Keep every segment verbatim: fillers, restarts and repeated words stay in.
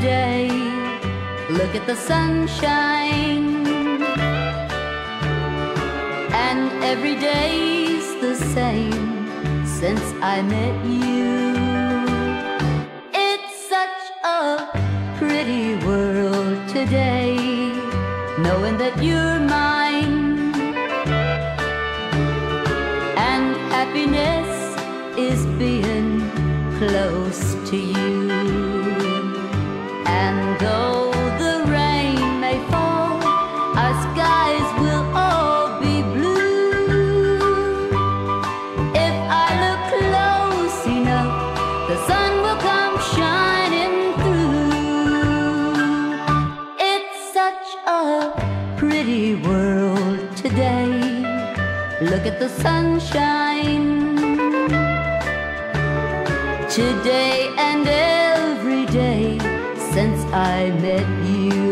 today. Look at the sunshine, and every day's the same since I met you. It's such a pretty world today, knowing that you're mine, and happiness is being close to you. And though the rain may fall, our skies will all be blue. If I look close enough, the sun will come shining through. It's such a pretty world today. Look at the sunshine. Today and every day since I met you.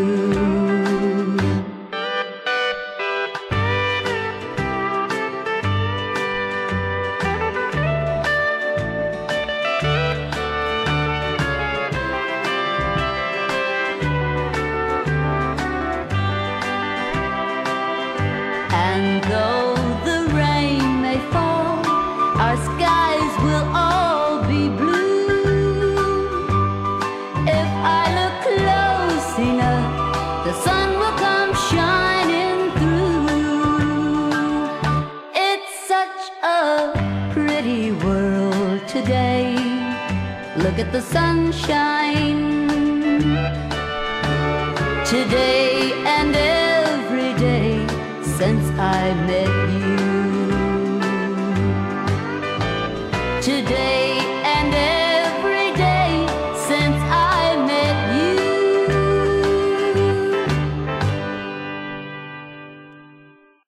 And though the rain may fall, our skies will all be blue. If I look close enough, the sun will come shining through. It's such a pretty world today. Look at the sunshine. Today and every day since I met you. Today